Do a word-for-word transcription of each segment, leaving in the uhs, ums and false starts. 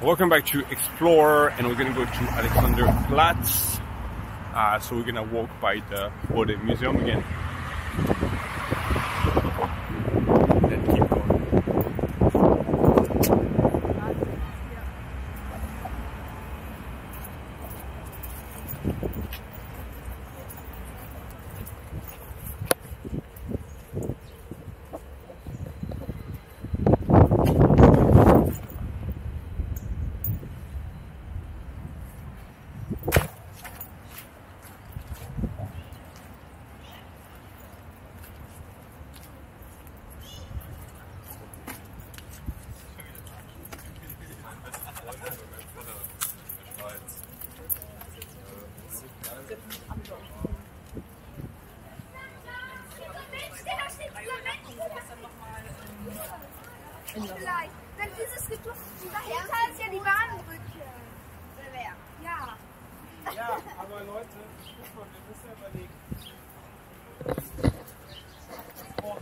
Welcome back to Explore, and we're gonna go to Alexanderplatz. Uh, so we're gonna walk by the Bode museum again. And keep going. Vielleicht. Dann dieses Getuch dahinter ist ja die Bahnbrücke. Oder wer? Ja. Ja, aber Leute, guck mal, wir müssen ja überlegen. Oh.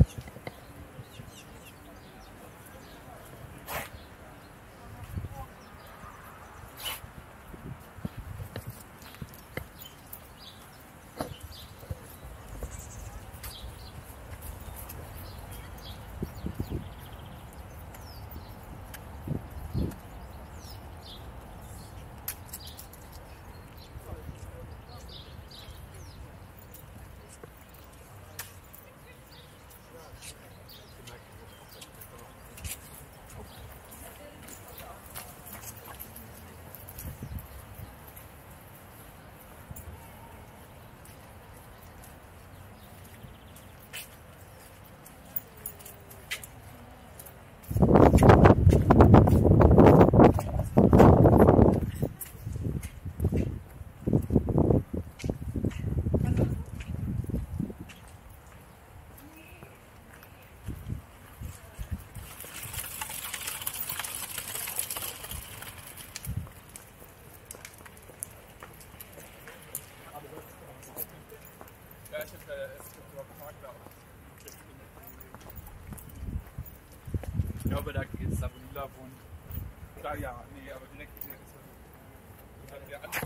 Ich glaube, da geht es da, wo Lila wohnt. Da ja, nee, aber direkt hier ist er. Der andere.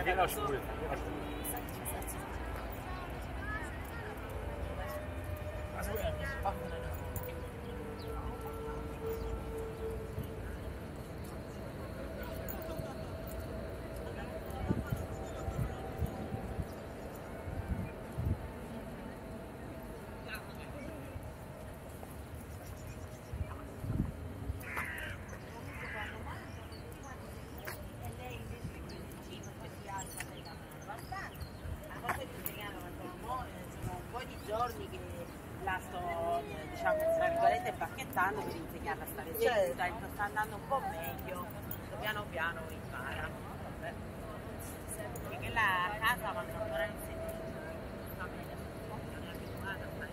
Vera Schule. Also, er ist machen. Giorni che la sto, diciamo, tra virgolette impacchettando per insegnarla a stare seduta, certo. Sta andando un po' meglio, piano piano impara. Vabbè. Perché la casa vanno ancora in seduta, sta bene, non è abituata a fare.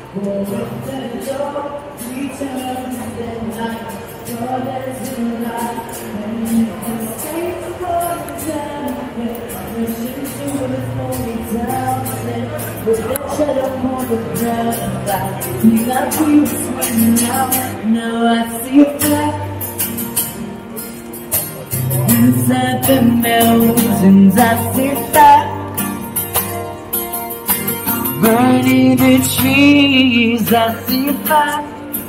Now I see you back inside the mountains. I see fire burning the trees. I see fire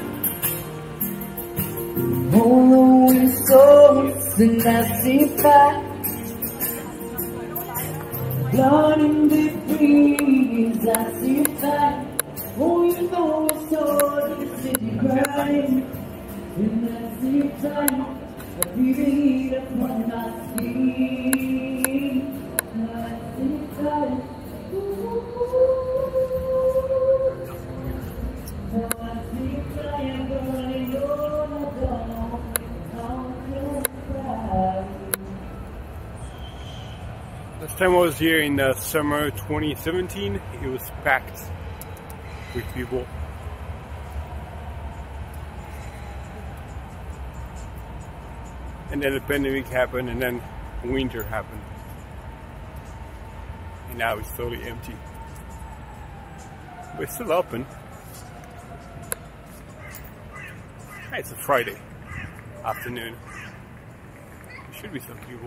hollowing souls, and I see fire blood in the breeze. I see fire. Oh, you know it's all the city crying, and I see time. I feel the heat upon my skin. I see time. Last time I was here in uh, summer twenty seventeen, it was packed with people. And then the pandemic happened, and then winter happened. And now it's totally empty. But it's still open. It's a Friday afternoon. There should be some people.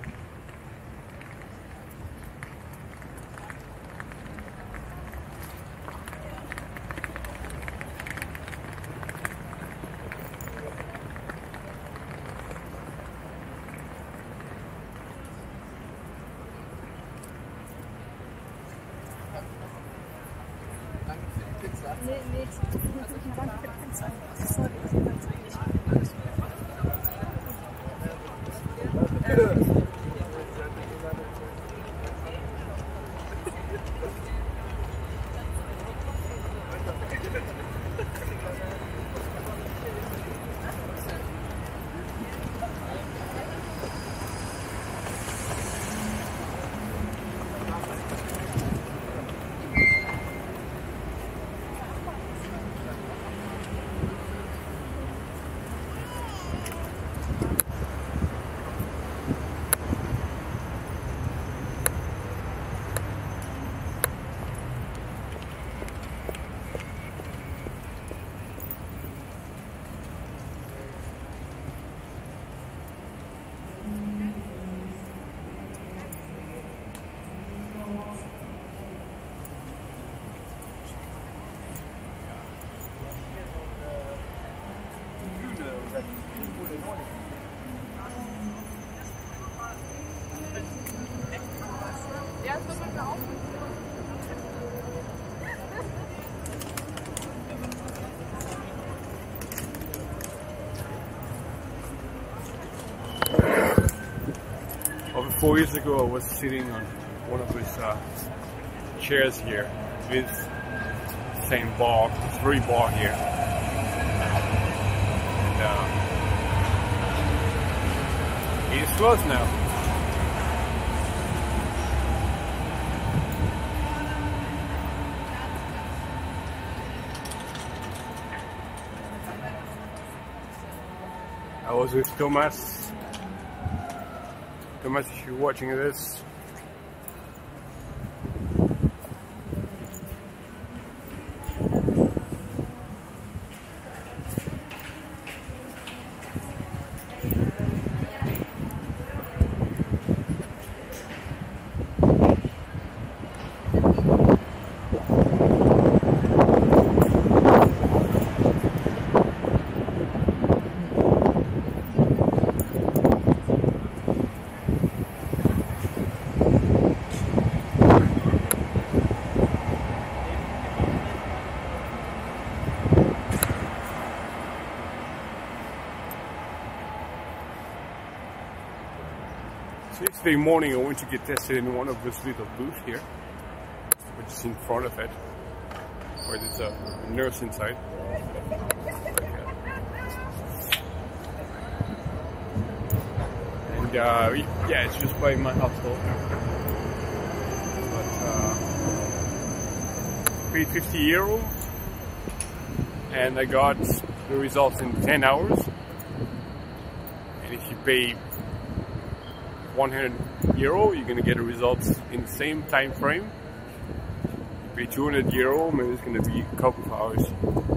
Over four years ago, I was sitting on one of these uh, chairs here. This same bar, this very bar here. And uh, it's closed now. I was with Thomas. Thomas, if you're watching this, so yesterday morning I went to get tested in one of those little booths here, which is in front of it, where there's a nurse inside. And uh, yeah, it's just by my household. But uh, paid fifty euro and I got the results in ten hours. And if you pay one hundred euro, you're gonna get the results in the same time frame. If you pay two hundred euro, maybe it's gonna be a couple of hours.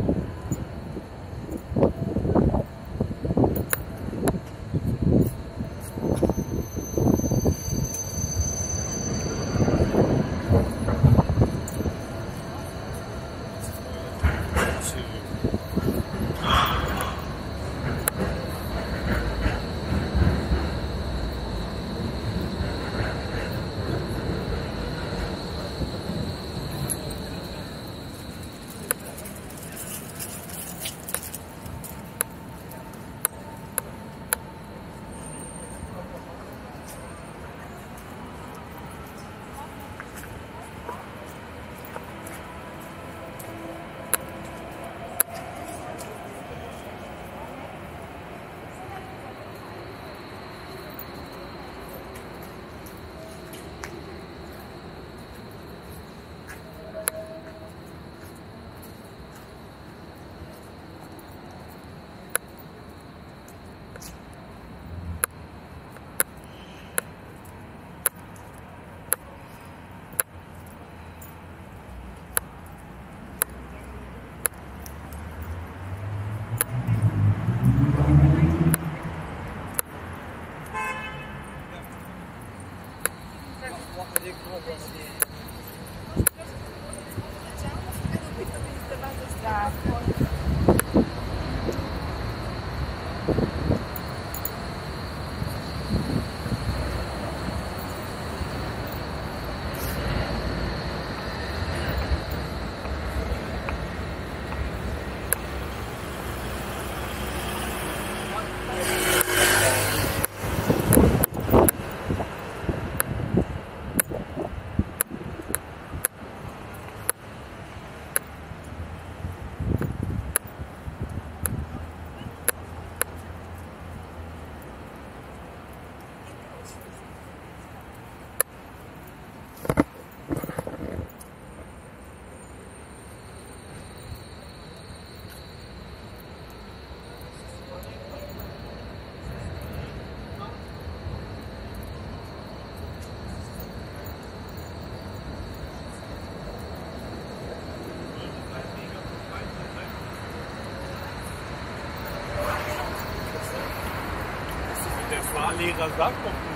Leerer Sack.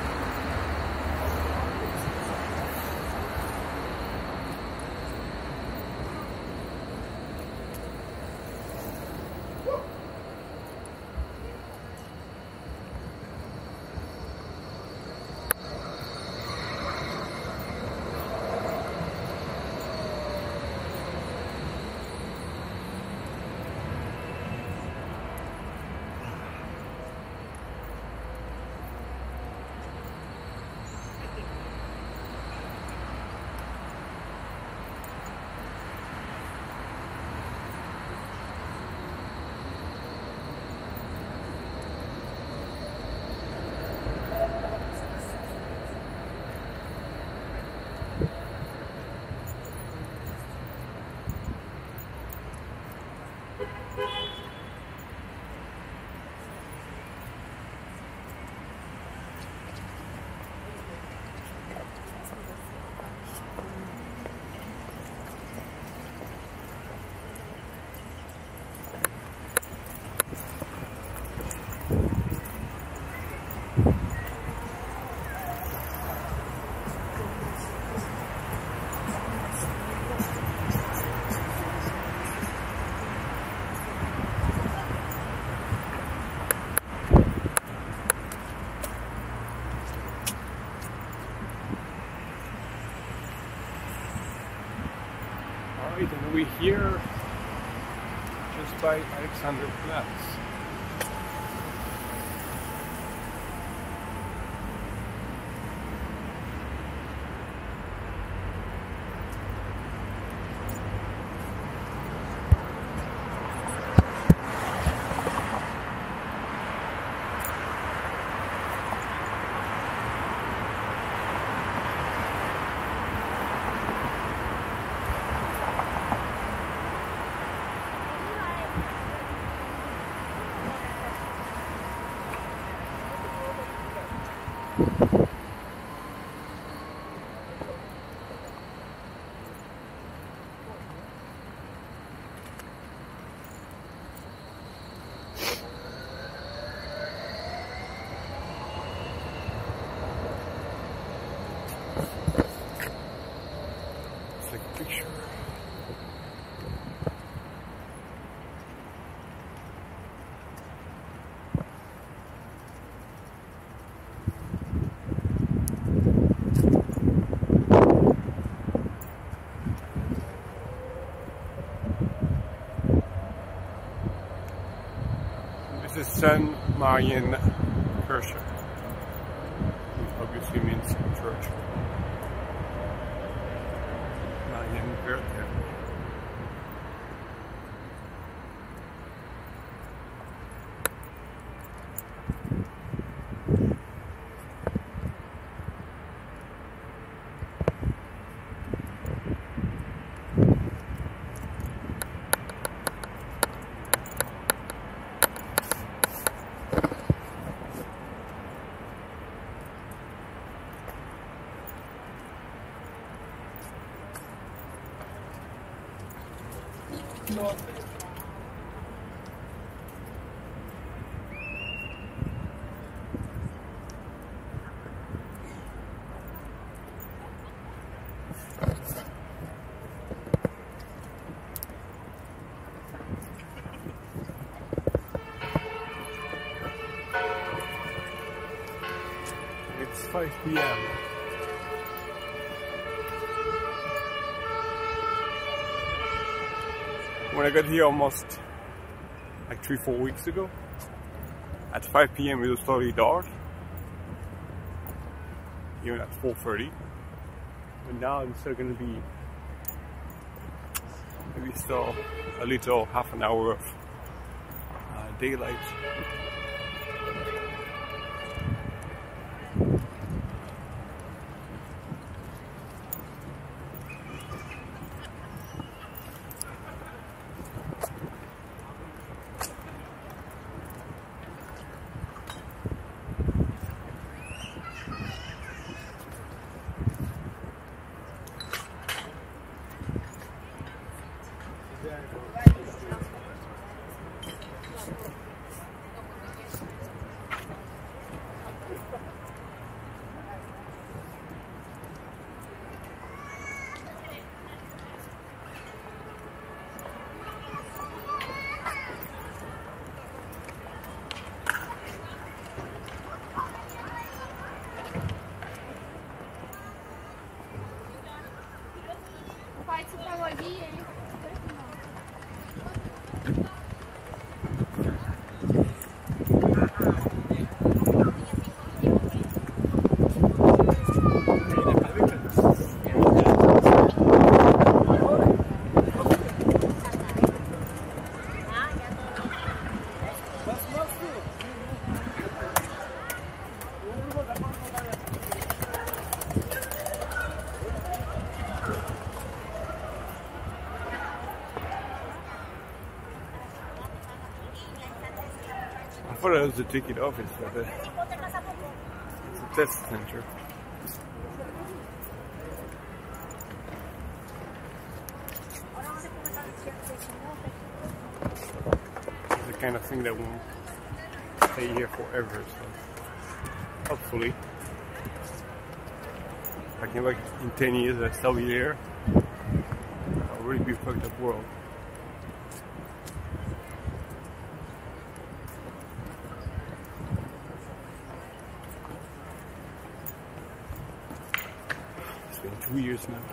And we're here just by Alexanderplatz. This is San Marian Kirche, which obviously means church. Marian Kirche. It's five p m When I got here almost like three, four weeks ago, at five p m it was totally dark, even at four thirty. And now it's still going to be maybe still a little half an hour of uh, daylight. I thought it was a ticket office, but uh, it's a test center. It's the kind of thing that won't stay here forever, so hopefully, if I can back in ten years, I'll still be there. I'll really be a fucked up world. Two years now.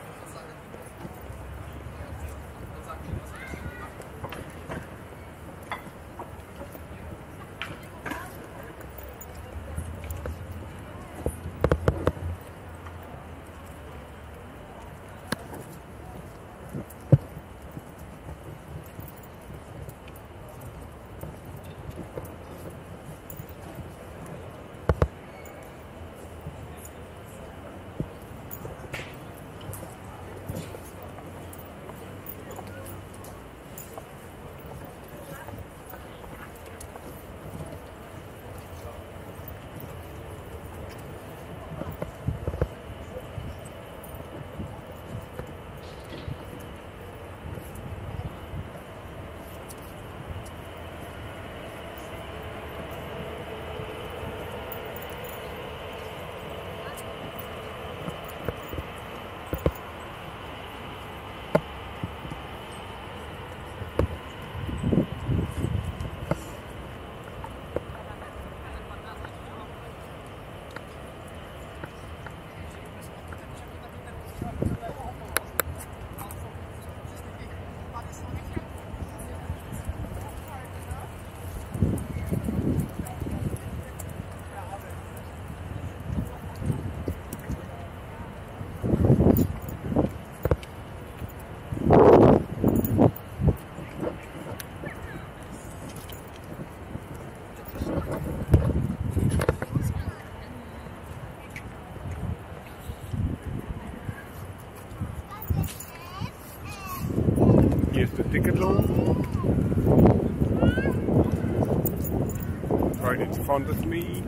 right in front of me.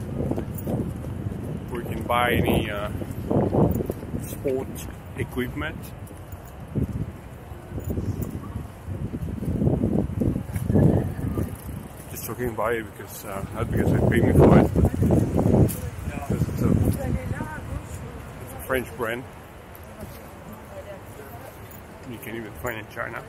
We can buy any uh, sport equipment. Just talking about it because, uh, not because they pay me for it, but because it's a, it's a French brand. You can even find it in China.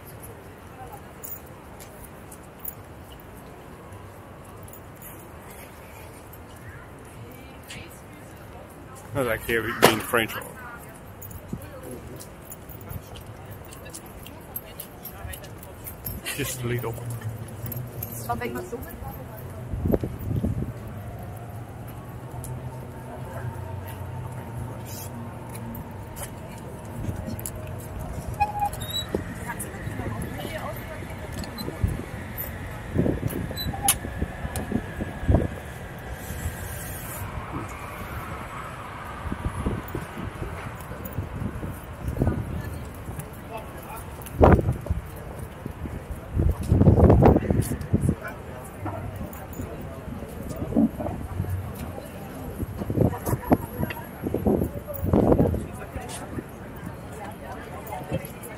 Not like here being French. Just a little.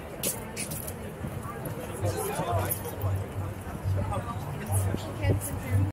Kennst du